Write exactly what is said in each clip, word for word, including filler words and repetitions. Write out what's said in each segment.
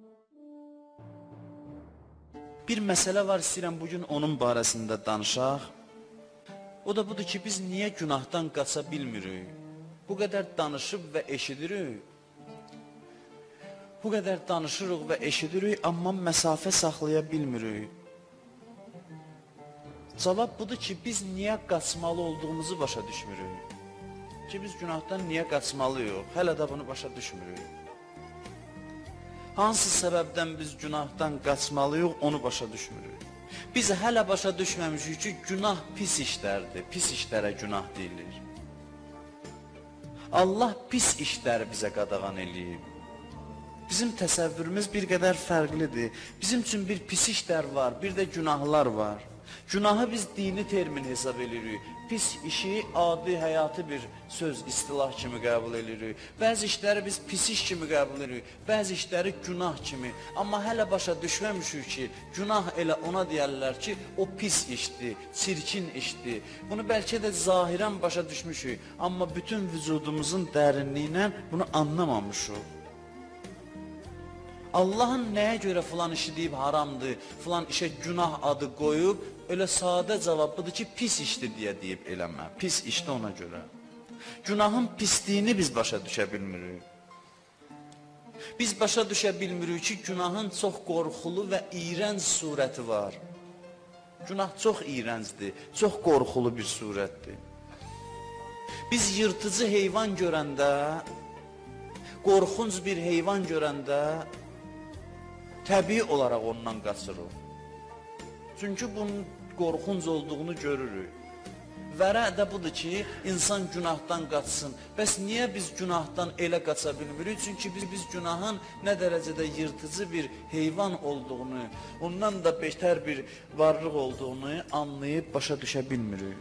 Bir məsələ var, istəyirəm bugün onun barəsində danışaq. O da budur ki, biz niyə günahdan qaça bilmirik? Bu qədər danışıb və eşidirik. Bu qədər danışırıq və eşidirik, amma məsafə saxlaya bilmirik. Cavab budur ki, biz niyə qaçmalı olduğumuzu başa düşmürük. Ki, biz günahdan niyə qaçmalıyıq? Hələ də bunu başa düşmürük. Hansı səbəbdən biz günahdan qaçmalıyıq, onu başa düşmürük. Biz hələ başa düşməmişik ki, günah pis işlərdir, pis işlərə günah deyilir. Allah pis işləri bizə qadağan eləyib. Bizim təsəvvürümüz bir qədər fərqlidir. Bizim üçün bir pis işlər var, bir də günahlar var. Günahı biz dini termin hesab edirik. Pis işi adi həyatı bir söz, istilah kimi qəbul edirik. Bəzi işləri biz pis iş kimi qəbul edirik. Bəzi işləri günah kimi. Amma hələ başa düşməmişik ki, günah elə ona deyərlər ki, o pis işdir, çirkin işdir. Bunu bəlkə də zahirən başa düşmüşük. Amma bütün vücudumuzun dərinliyindən bunu anlamamışıq. Allahın nəyə görə filan işi deyib haramdır, filan işə günah adı qoyub, elə sadə cavabıdır ki, pis işdir deyə deyib eləmə. Pis işdir ona görə. Günahın pisliyini biz başa düşə bilmirik. Biz başa düşə bilmirik ki, günahın çox qorxulu və iyrənc surəti var. Günah çox iyrəncdir, çox qorxulu bir surətdir. Biz yırtıcı heyvan görəndə, qorxunc bir heyvan görəndə, təbii olaraq ondan qaçırıq. Çünki bunun qorxunc olduğunu görürük. Vərə də budur ki, insan günahdan qaçsın. Bəs niyə biz günahdan elə qaça bilmirik? Çünki biz, biz günahın nə dərəcədə yırtıcı bir heyvan olduğunu, ondan da betər bir varlıq olduğunu anlayıb başa düşə bilmirik.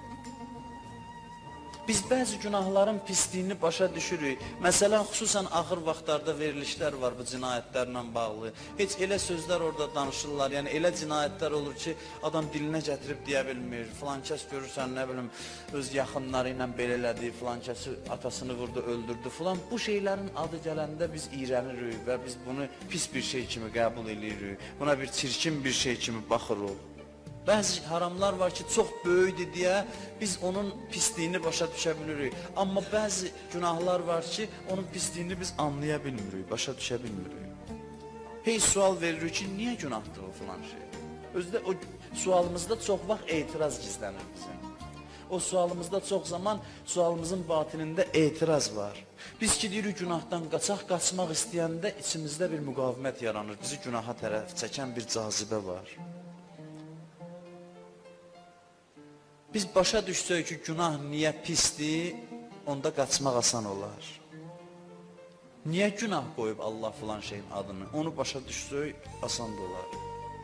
Biz bəzi günahların pisliyini başa düşürük. Məsələn, xüsusən axır vaxtlarda verilişlər var bu cinayətlərlə bağlı. Heç elə sözlər orada danışırlar, yəni elə cinayətlər olur ki, adam dilinə gətirib deyə bilmir. Filan kəs görürsən, nə bilim, öz yaxınları ilə belə elədi, filan kəsi atasını vurdu, öldürdü filan. Bu şeylərin adı gələndə biz iyrənirik və biz bunu pis bir şey kimi qəbul edirik. Buna bir çirkin bir şey kimi baxırıq. Bəzi haramlar var ki, çox böyükdür deyə biz onun pisliyini başa düşə bilirik. Amma bəzi günahlar var ki, onun pisliyini biz anlaya bilmirik, başa düşə bilmirik. Hey sual veririk ki, niyə günahdır o filan şey? Özdə o sualımızda çox vaxt etiraz gizlənir bizim. O sualımızda çox zaman sualımızın batinində etiraz var. Biz ki, deyirik günahdan qaçaq, qaçmaq istəyəndə içimizdə bir müqavimət yaranır. Bizi günaha tərəf çəkən bir cazibə var. Biz başa düşsək ki, günah niyə pisdir, onda qaçmaq asan olar. Niyə günah qoyub Allah filan şeyin adını, onu başa düşsək asan da olar.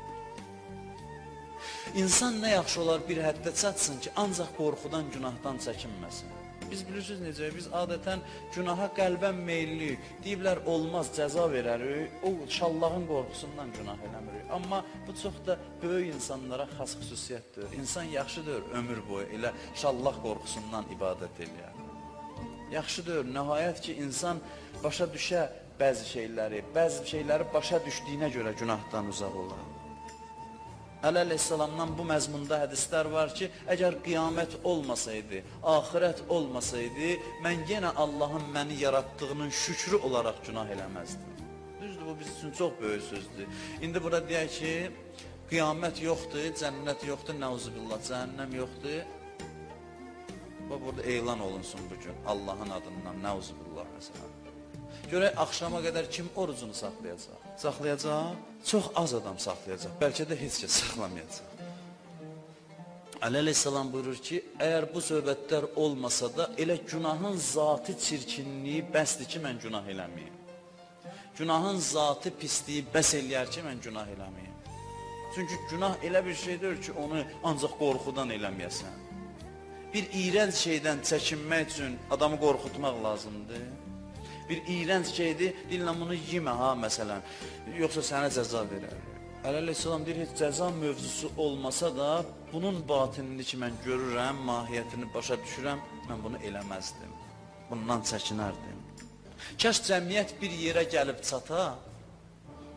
İnsan nə yaxşı olar bir həddə çatsın ki, ancaq qorxudan günahdan çəkinməsin. Biz bilirsiniz necə, biz adətən günaha qəlbən meylliyik. Deyiblər, olmaz, cəza verərik, o şallağın qorxusundan günah eləmirik. Amma bu çox da böyük insanlara xas xüsusiyyətdir. İnsan yaxşıdır ömür boyu, elə şallaq qorxusundan ibadət eləyər. Yaxşıdır, nəhayət ki, insan başa düşə bəzi şeyləri, bəzi şeyləri başa düşdüyünə görə günahdan uzaq olar. Əli əleyhissalamdan bu məzmunda hədislər var ki, əgər qiyamət olmasaydı, axirət olmasaydı, mən yenə Allahın məni yaratdığının şükrü olaraq günah eləməzdim. Düzdür, bu biz üçün çox böyük sözdür. İndi burada deyək ki, qiyamət yoxdur, cənnət yoxdur, nəuzubillah, cəhənnəm yoxdur. Və burada elan olunsun bugün Allahın adından, nəuzubillah məsələn. Görək, axşama qədər kim orucunu saxlayacaq? Saxlayacaq? Çox az adam saxlayacaq. Bəlkə də heç kəs saxlamayacaq. Əli əleyhissalam buyurur ki, əgər bu söhbətlər olmasa da, elə günahın zatı çirkinliyi bəsdir ki, mən günah eləməyim. Günahın zatı pisliyi bəs eləyər ki, mən günah eləməyim. Çünki günah elə bir şeydir ki, onu ancaq qorxudan eləməyəsən. Bir iyrənc şeydən çəkinmək üçün adamı qorxutmaq lazımdır. Bir iyrənc şeydir, dillə bunu yemə ha, məsələn, yoxsa sənə cəza verər. Əli əleyhissalam deyir, heç cəza mövzusu olmasa da, bunun batinini ki, mən görürəm, mahiyyətini başa düşürəm, mən bunu eləməzdim. Bundan çəkinərdim. Kəş cəmiyyət bir yerə gəlib çata,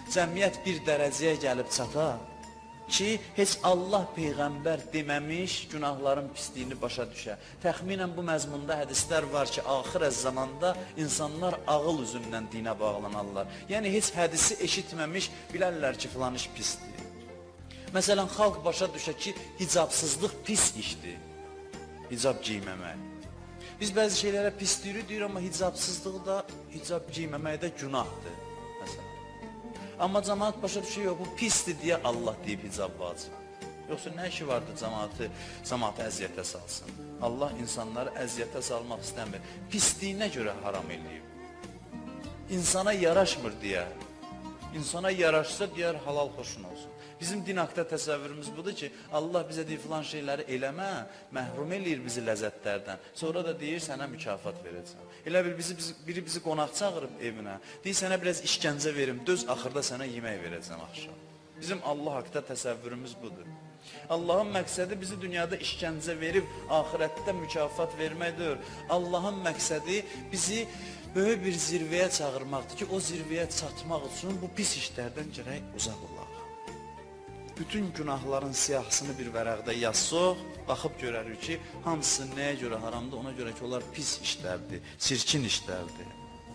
cəmiyyət bir dərəcəyə gəlib çata ki, heç Allah Peyğəmbər deməmiş günahların pisliyini başa düşə. Təxminən bu məzmunda hədislər var ki, axir zamanda insanlar ağıl üzündən dinə bağlanarlar. Yəni, heç hədisi eşitməmiş bilərlər ki, filan iş pisdir. Məsələn, xalq başa düşə ki, hicabsızlıq pis işdir. Hicab giyməmək. Biz bəzi şeylərə pis deyirik, deyir, amma hicabsızlıq da, hicab giyməmək də günahdır. Məsələn. Amma cəmaat başa düşür, yox, bu pisdir deyə Allah deyib hicab vacib. Yoxsa nə işi vardır cəmaatı, cəmaatı əziyyətə salsın? Allah insanları əziyyətə salmaq istəmir. Pisliyinə görə haram eləyib. İnsana yaraşmır deyə. İnsana yaraşsa deyər halal xoşun olsun. Bizim din haqda təsəvvürümüz budur ki, Allah bizə deyir filan şeyləri eləmə, məhrum eləyir bizi ləzzətlərdən. Sonra da deyir, sənə mükafat verəcəm. Elə bil bizi, bizi, biri bizi qonaq çağırıb evinə, deyir, sənə biraz işgəncə verim, döz axırda sənə yemək verəcəm axşam. Bizim Allah haqda təsəvvürümüz budur. Allahın məqsədi bizi dünyada işgəncə verib, axirətdə mükafat verməkdir. Allahın məqsədi bizi böyük bir zirvəyə çağırmaqdır ki, o zirvəyə çatmaq üçün bu pis işlərdən gərək uzaq olaq. Bütün günahların siyahısını bir vərəqdə yazsaq, baxıb görərik ki, hamısı nəyə görə haramdır, ona görə ki, onlar pis işlərdir, çirkin işlərdir.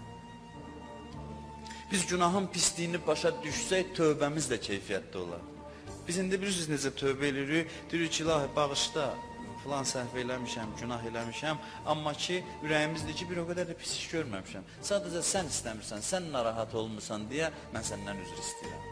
Biz günahın pisliyini başa düşsək, tövbəmiz də keyfiyyətli olar. Biz indi bilirsiniz necə tövbə edirik, deyirik ki, ilahi bağışda, filan səhv eləmişəm, günah eləmişəm, amma ki, ürəyimizdir ki, bir o qədər də pis iş görməmişəm. Sadəcə sən istəmirsən, sən narahat olmursan deyə mən səndən üzr istəyirəm.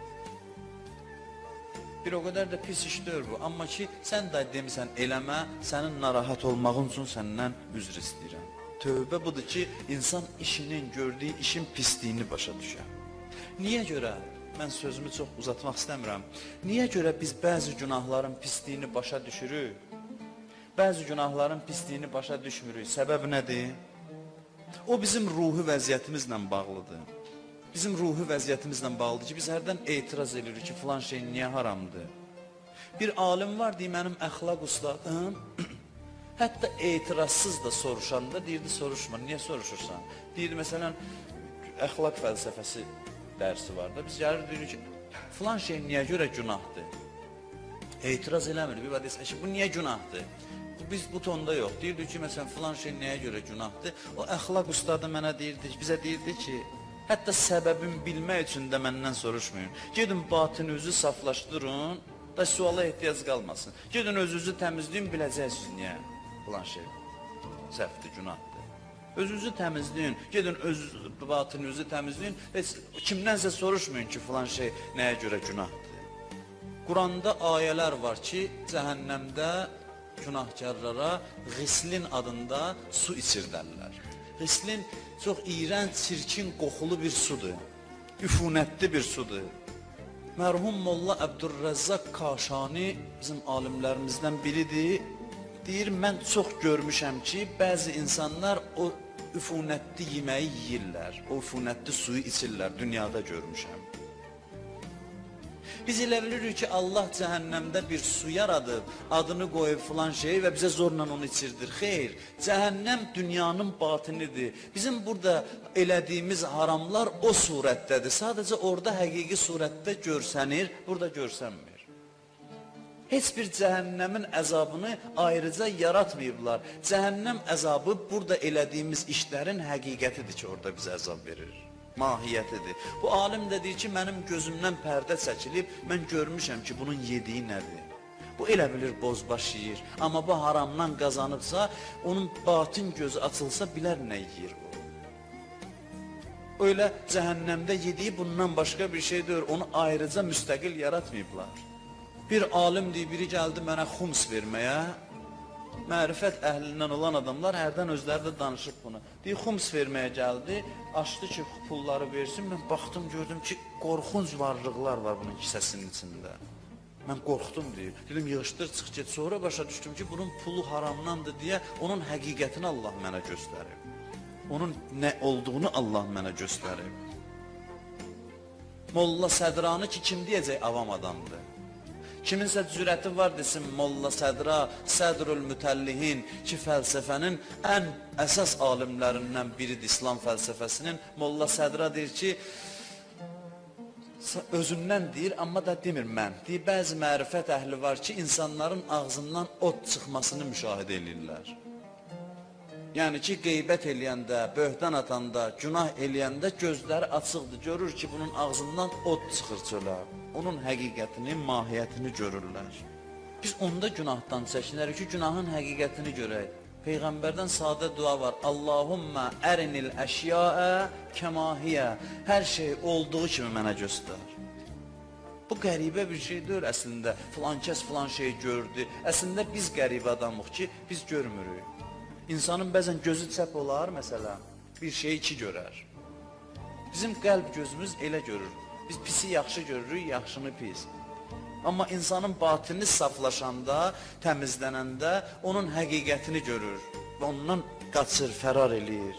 Bir o qədər də pis işdir bu, amma ki, sən də demisən eləmə, sənin narahat olmağın üçün səndən üzr istəyirəm. Tövbə budur ki, insan işinin, gördüyü işin pisliyini başa düşər. Niyə görə? Mən sözümü çox uzatmaq istəmirəm. Niyə görə biz bəzi günahların pisliyini başa düşürük? Bəzi günahların pisliyini başa düşmürük. Səbəb nədir? O bizim ruhi vəziyyətimizlə bağlıdır. Bizim ruhi vəziyyətimizlə bağlıdır ki, biz hərdən etiraz edirik ki, filan şey niyə haramdır? Bir alim var, deyir, mənim əxlaq ustadım, hətta etirazsız da soruşanda, deyirdi, soruşma, niyə soruşursan? Deyirdi, məsələn, əxlaq fəlsəfəsi dərsi var da, biz gəlir, deyirik ki, filan şey niyə görə günahdır? Etiraz eləmir, bir vadəsə, ki, bu niyə günahdır? Biz bu tonda yox, deyirdi ki, məsələn, filan şey niyə görə günahdır? O əxlaq ustadı mənə deyirdi, bizə deyirdi ki, hətta səbəbini bilmək üçün də məndən soruşmayın. Gedin batınınızı saflaşdırın, da suala ehtiyac qalmasın. Gedin özünüzü təmizləyin, biləcəksiniz niyə filan şey səhvdir, günahdır. Özünüzü təmizləyin, gedin öz batınınızı təmizləyin və kimdənsə soruşmayın ki, filan şey nəyə görə günahdır. Quranda ayələr var ki, cəhənnəmdə günahkarlara Ghislin adında su içirdərlər. Ghislin çox iyrənc, çirkin, qoxulu bir sudur. Üfunətli bir sudur. Mərhum Molla Əbdurrəzzaq Kaşani bizim alimlərimizdən biridir. Deyir, mən çox görmüşəm ki, bəzi insanlar o üfunətli yeməyi yeyirlər, o üfunətli suyu içirlər, dünyada görmüşəm. Biz elə bilirik ki, Allah cəhənnəmdə bir su yaradıb, adını qoyub filan şey və bizə zorla onu içirdir. Xeyr, cəhənnəm dünyanın batinidir. Bizim burada elədiyimiz haramlar o surətdədir. Sadəcə orada həqiqi surətdə görsənir, burada görsənmir. Heç bir cəhənnəmin əzabını ayrıca yaratmayıblar. Cəhənnəm əzabı burada elədiyimiz işlərin həqiqətidir ki, orada bizə əzab verir. Mahiyyətidir. Bu alim də deyir ki, mənim gözümdən pərdə çəkilib, mən görmüşəm ki, bunun yediyi nədir? Bu elə bilir bozbaş yeyir, amma bu haramdan qazanıbsa, onun batin gözü açılsa, bilər nə yeyir o. Öyle cəhənnəmdə yediyi bundan başqa bir şey deyir, onu ayrıca müstəqil yaratmayıblar. Bir alim deyir, biri gəldi mənə xums verməyə, mərifət əhlindən olan adamlar hərdən özləri də danışıb bunu. Deyir, xums verməyə gəldi, açdı ki, pulları versin, mən baxdım, gördüm ki, qorxunc varlıqlar var bunun kisəsinin içində. Mən qorxdum deyir, dedim, yığışdır, çıx get, sonra başa düşdüm ki, bunun pulu haramdandır deyə onun həqiqətini Allah mənə göstərib. Onun nə olduğunu Allah mənə göstərib. Molla Sədranı ki, kim deyəcək, avam adamdır. Kiminsə cürəti var desin, Molla Sədra, Sədrül Mütəllihin ki, fəlsəfənin ən əsas alimlərindən biridir İslam fəlsəfəsinin. Molla Sədra deyir ki, özündən deyir, amma da demir mən. Deyir, bəzi mərifət əhli var ki, insanların ağzından od çıxmasını müşahidə edirlər. Yəni ki, qeybət eləyəndə, böhtan atanda, günah eləyəndə gözləri açıqdır. Görür ki, bunun ağzından od çıxır çölə. Onun həqiqətini, mahiyyətini görürlər. Biz onda günahdan çəkinərik ki, günahın həqiqətini görək. Peyğəmbərdən sadə dua var. Allahumma ərinil əşyaə kəmahiyyə. Hər şey olduğu kimi mənə göstər. Bu qəribə bir şey deyil əslində. Filan kəs filan şey gördü. Əslində biz qəribə adamıq ki, biz görmürük. İnsanın bəzən gözü çəp olar, məsələn, bir şeyi iki görər. Bizim qəlb gözümüz elə görür. Biz pisi yaxşı görürük, yaxşını pis. Amma insanın batini saflaşanda, təmizlənəndə onun həqiqətini görür və ondan qaçır, fərar eləyir.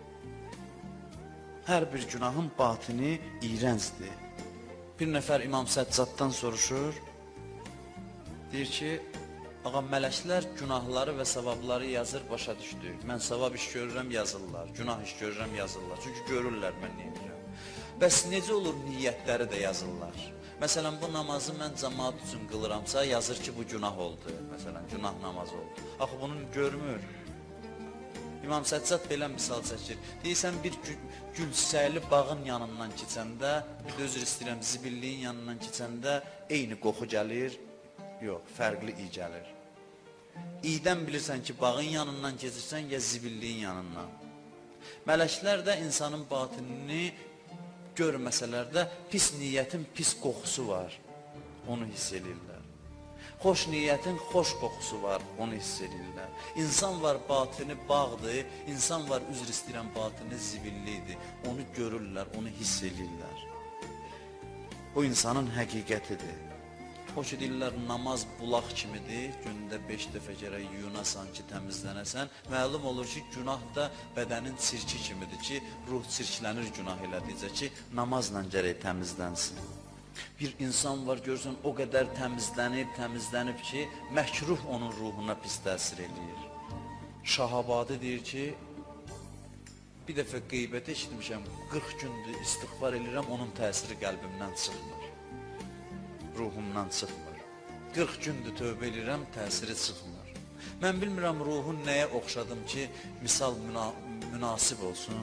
Hər bir günahın batini iyrəncdir. Bir nəfər İmam Səccaddan soruşur, deyir ki, ağa, mələklər günahları və savabları yazır, başa düşdü. Mən savab iş görürəm, yazırlar, günah iş görürəm, yazırlar. Çünki görürlər mən nə edirəm. Bəs necə olur, niyyətləri də yazırlar? Məsələn, bu namazı mən cəmaat üçün qılıramsa, yazır ki, bu günah oldu. Məsələn, günah namazı oldu. Axı, bunu görmür. İmam Səccad belə misal çəkir. Deyirsən, bir gül çiçəkli bağın yanından keçəndə, bir də özür istəyirəm, zibilliyin yanından keçəndə eyni qoxu gəlir. Yox, fərqli iy gəlir. İydən bilirsən ki, bağın yanından keçirsən, ya zibilliyin yanından. Mələklər də insanın batinini görməsələr də pis niyyətin pis qoxusu var, onu hiss edirlər. Xoş niyyətin xoş qoxusu var, onu hiss edirlər. İnsan var, batini bağdır, insan var, üzr istəyirəm, batini zibillidir. Onu görürlər, onu hiss edirlər. O insanın həqiqətidir. Xoş edirlər, namaz bulaq kimidir, gündə beş dəfə gərək yuyunasan ki, təmizlənəsən. Məlum olur ki, günah da bədənin çirki kimidir ki, ruh çirklənir günah elədikcə ki, namazla gərək təmizlənsin. Bir insan var, görürsən, o qədər təmizlənib, təmizlənib ki, məkruh onun ruhuna pis təsir eləyir. Şahabadi deyir ki, bir dəfə qeybət eşitmişəm, qırx gündür istiğfar eləyirəm, onun təsiri qəlbimdən çıxmır. Ruhumdan çıxmır. qırx gündür tövbə edirəm, təsiri çıxmır. Mən bilmirəm ruhun nəyə oxşadım ki, misal müna münasib olsun.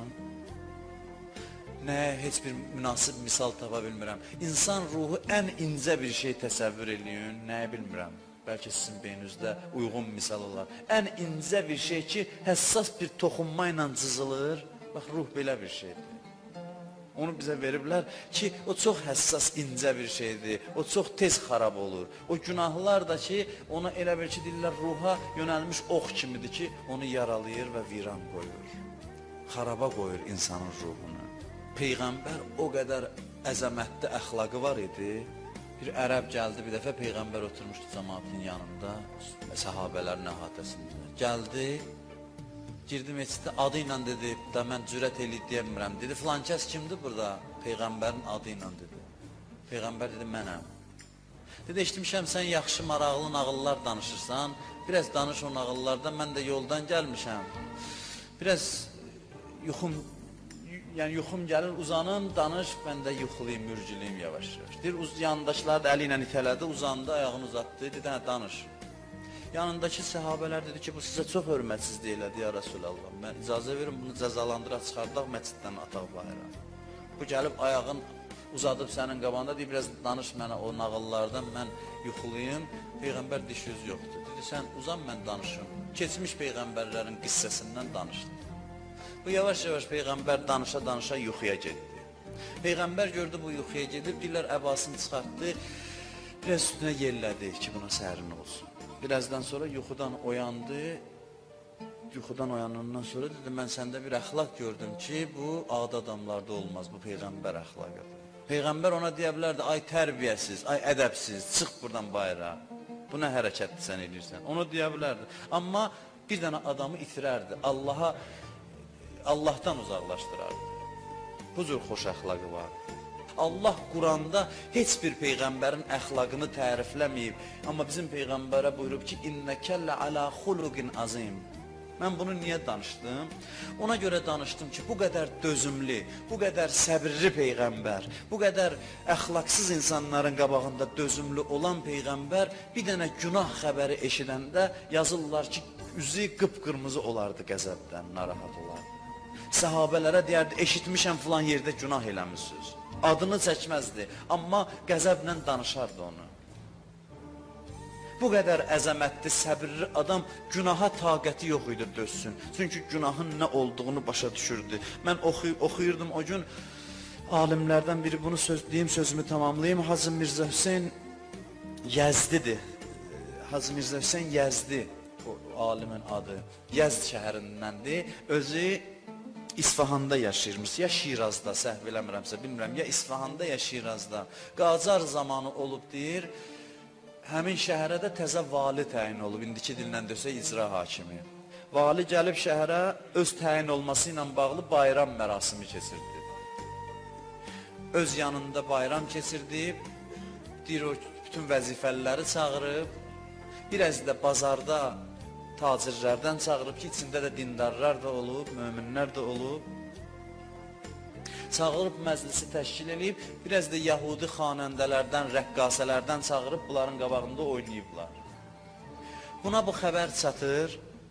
Nəyə heç bir münasib misal tapa bilmirəm. İnsan ruhu ən incə bir şey təsəvvür eləyin, nəyə bilmirəm. Bəlkə sizin beyninizdə uyğun misal olar. Ən incə bir şey ki, həssas bir toxunma ilə cızılır. Bax, ruh belə bir şeydir. Onu bizə veriblər ki, o çox həssas, incə bir şeydir. O çox tez xarab olur. O günahlar da ki, ona elə bir ki, deyirlər, ruha yönəlmiş ox kimidir ki, onu yaralayır və viran qoyur. Xaraba qoyur insanın ruhunu. Peyğəmbər o qədər əzəmətli əxlaqı var idi. Bir ərəb gəldi, bir dəfə Peyğəmbər oturmuşdu cəmaatın yanında, səhabələrin əhatəsində. Gəldi, girdi meçiddə, adı ilə dedi, da mən cürət eləyib deyəmirəm. Dedi, filan kəs kimdir burada? Peyğəmbərin adı ilə dedi. Peyğəmbər dedi, mənəm. Dedi, eşitmişəm, sən yaxşı, maraqlı nağıllar danışırsan, biraz danış o nağıllardan, mən də yoldan gəlmişəm. Biraz yuxum, yəni yuxum gəlir, uzanım, danış, mən də yuxuluyum, mürcülüyüm yavaş-yavaş. Deyir, yanındaşlar da əli ilə itələdi, uzandı, ayağını uzatdı, dedi, hə, danış. Yanındakı səhabələr dedi ki, bu sizə çox hörmətsizlik elədi, ya Rasulallah. Mən icazə verin, bunu cəzalandıraq, çıxardaq, məsciddən ataq bayıra. Bu gəlib ayağın uzadıb sənin qabanda, deyir, biraz danış mənə o nağıllardan, mən yuxuluyum. Peyğəmbər diş yüz yoxdur. Dedi, sən uzan, mən danışım. Keçmiş Peyğəmbərlərin qissəsindən danışdı. Bu yavaş-yavaş Peyğəmbər danışa-danışa yuxuya getdi. Peyğəmbər gördü bu yuxuya gedib, deyirlər, əbasını çıxartdı, biraz üstünə yerlədi ki, buna sərin olsun. Birazdan sonra yuxudan oyandı, yuxudan oyanandan sonra dedi, mən səndə bir əxlaq gördüm ki, bu adi adamlarda olmaz, bu Peyğəmbər əxlaqıdır. Peyğəmbər ona deyə bilərdi, ay tərbiyəsiz, ay ədəbsiz, çıx buradan bayıra, bu nə hərəkətdir sən edirsən, onu deyə bilərdi. Amma bir dənə adamı itirərdi, Allaha, Allahdan uzaqlaşdırardı. Bu cür xoş əxlaqı var. Allah Quranda heç bir Peyğəmbərin əxlaqını tərifləməyib. Amma bizim Peyğəmbərə buyurub ki, İnnəkəllə alə xuluqin azim. Mən bunu niyə danışdım? Ona görə danışdım ki, bu qədər dözümlü, bu qədər səbirli Peyğəmbər, bu qədər əxlaqsız insanların qabağında dözümlü olan Peyğəmbər bir dənə günah xəbəri eşidəndə yazırlar ki, üzü qıpqırmızı olardı qəzəbdən, narahat olardı. Səhabələrə deyərdi, eşitmişəm filan yerdə günah eləmişsiniz. Adını çəkməzdi, amma qəzəblə danışardı onu. Bu qədər əzəmətli, səbirli adam günaha taqəti yox idi dözsün. Çünki günahın nə olduğunu başa düşürdü. Mən oxuy oxuyurdum o gün, alimlərdən biri bunu söz, deyim sözümü tamamlayayım. Hacı Mirzə Hüseyn Yəzdidir. Hacı Mirzə Hüseyn Yəzdi, o alimin adı. Yəzd şəhərindəndir. Özü İsfahanda yaşayırmış, ya Şirazda, səhv eləmirəmsə, bilmirəm, ya İsfahanda, ya Şirazda. Qacar zamanı olub deyir, həmin şəhərə də təzə vali təyin olub, indiki dillə desə icra hakimi. Vali gəlib şəhərə öz təyin olması ilə bağlı bayram mərasimi keçirdi. Öz yanında bayram keçirdi, deyir o bütün vəzifəliləri çağırıb, biraz da bazarda tacirlərdən çağırıb ki, içində də dindarlar da olub, möminlər də olub. Çağırıb məclisi təşkil edib, biraz da yəhudi xanəndələrdən, rəqqasələrdən çağırıb bunların qabağında oynayıblar. Buna bu xəbər çatır,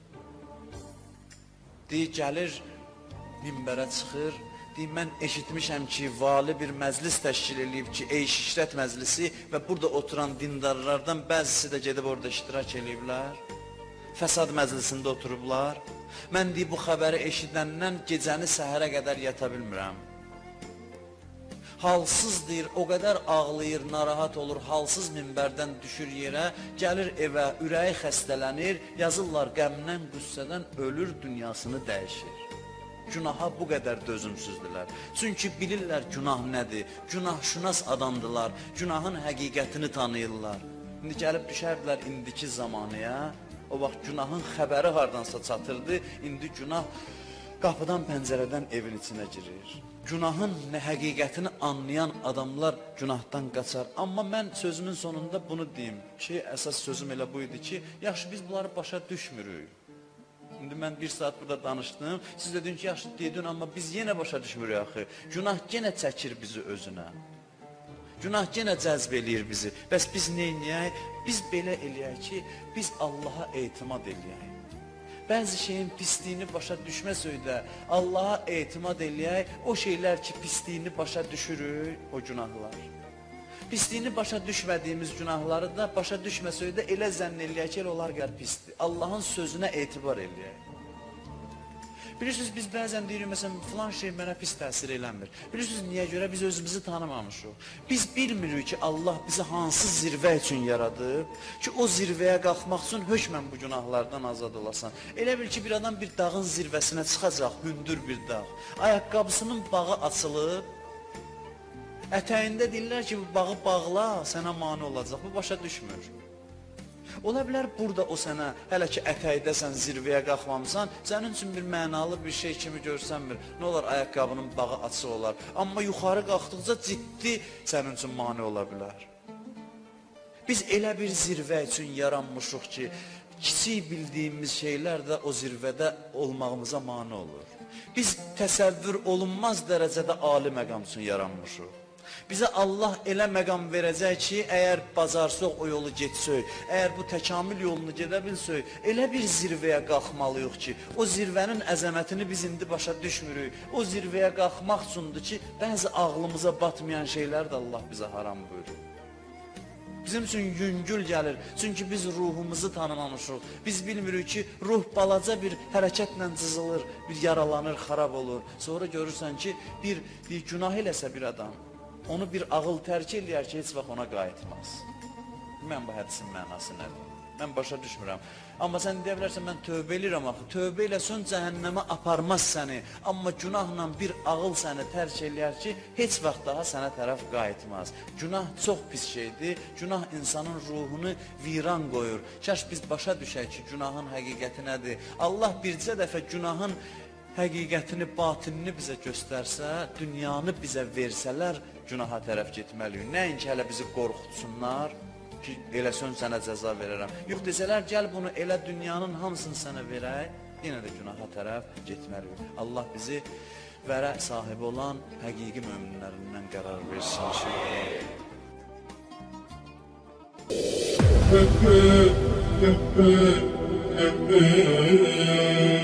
deyir, gəlir, minbərə çıxır, deyir, mən eşitmişəm ki, vali bir məclis təşkil edib ki, eyş-işrət məclisi və burada oturan dindarlardan bəzisi də gedib orada iştirak ediblər. Fəsad məclisində oturublar. Mən deyib, bu xəbəri eşidəndən gecəni səhərə qədər yata bilmirəm. Halsız deyir, o qədər ağlayır, narahat olur, halsız minbərdən düşür yerə, gəlir evə, ürəyi xəstələnir, yazırlar qəmdən, qüssədən ölür, dünyasını dəyişir. Günaha bu qədər dözümsüzdülər. Çünki bilirlər günah nədir, günahşünas adamdılar, günahın həqiqətini tanıyırlar. İndi gəlib düşərdilər indiki zamanıya, o vaxt günahın xəbəri hardansa çatırdı, indi günah qapıdan, pəncərədən evin içinə girir. Günahın nə həqiqətini anlayan adamlar günahdan qaçar. Amma mən sözümün sonunda bunu deyim ki, əsas sözüm elə bu idi ki, yaxşı biz bunları başa düşmürük. İndi mən bir saat burada danışdım, siz dedin ki, yaxşı dedin, amma biz yenə başa düşmürük axı. Günah yenə çəkir bizi özünə. Günah yenə cəzb eləyir bizi. Bəs biz neyniyək? Biz belə eləyək ki, biz Allaha etimad eləyək. Bəzi şeyin pisliyini başa düşməsək də Allaha etimad eləyək, o şeylər ki, pisliyini başa düşürük, o günahlar. Pisliyini başa düşmədiyimiz günahları da başa düşməsək də elə zənn eləyək ki, onlar gəl pisdir. Allahın sözünə etibar eləyək. Bilirsiniz, biz bəzən deyirik, məsələn, filan şey mənə pis təsir eləmir. Bilirsiniz, niyə görə? Biz özümüzü tanımamışıq. Biz bilmirik ki, Allah bizi hansı zirvə üçün yaradıb, ki, o zirvəyə qalxmaq üçün hökmən bu günahlardan azad olasan. Elə bil ki, bir adam bir dağın zirvəsinə çıxacaq, hündür bir dağ. Ayaqqabısının bağı açılıb, ətəyində deyirlər ki, bu bağı bağla, sənə mane olacaq. Bu başa düşmür. Ola bilər burada o sənə, hələ ki ətəkdəsən, zirvəyə qalxmamısan, sənin üçün bir mənalı bir şey kimi görsənmir. Nə olar, ayaqqabının bağı açıq olar. Amma yuxarı qalxdıqca ciddi sənin üçün mane ola bilər. Biz elə bir zirvə üçün yaranmışıq ki, kiçik bildiyimiz şeylər də o zirvədə olmağımıza mane olur. Biz təsəvvür olunmaz dərəcədə ali məqam üçün yaranmışıq. Bizə Allah elə məqam verəcək ki, əgər bacarsaq o yolu getsək, əgər bu təkamül yolunu gedə bilsək, elə bir zirvəyə qalxmalıyıq ki, o zirvənin əzəmətini biz indi başa düşmürük. O zirvəyə qalxmaq üçündür ki, bəzi ağlımıza batmayan şeylər də Allah bizə haram buyurur. Bizim üçün yüngül gəlir, çünki biz ruhumuzu tanımamışıq. Biz bilmirik ki, ruh balaca bir hərəkətlə cızılır, bir yaralanır, xarab olur. Sonra görürsən ki, bir, bir günah eləsə bir adam, onu bir ağıl tərk eləyər ki, heç vaxt ona qayıtmaz. Mən bu hədisin mənası nədir? Mən başa düşmürəm. Amma sən deyə bilərsən, mən tövbə eləyirəm axı. Tövbə eləsən cəhənnəmə aparmaz səni. Amma günahla bir ağıl səni tərk eləyər ki, heç vaxt daha sənə tərəf qayıtmaz. Günah çox pis şeydir. Günah insanın ruhunu viran qoyur. Kaş biz başa düşək ki, günahın həqiqəti nədir? Allah bircə dəfə günahın həqiqətini, batinini bizə göstərsə, dünyanı bizə versələr, günaha tərəf getməliyik. Nəinki hələ bizi qorxutsunlar ki, elə sən sənə cəza verərəm. Yox desələr, gəl bunu elə dünyanın hamısını sənə verək. yenə də günaha tərəf getməliyik. Allah bizi vərə sahibi olan həqiqi möminlərindən qərar versin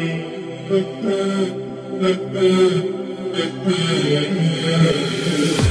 inşallah.